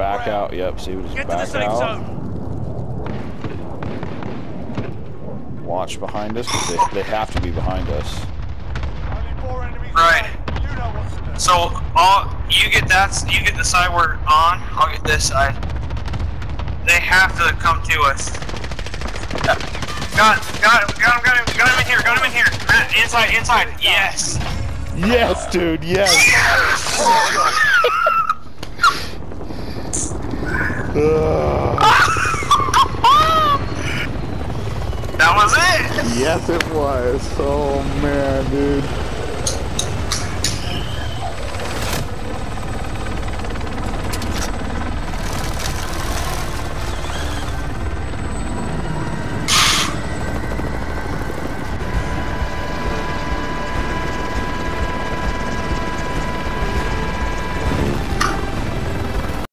back out. Yep, see, we just Get to the back safe out. zone. Watch behind us, because they have to be behind us. Only 4 enemies. Right. You know what to do. So you get the side we're on. I'll get this side. They have to come to us. Got him in here. Got him in here. Matt, inside. Yes. Yes, dude. Yes. That was it. Yes, it was. Oh man, dude.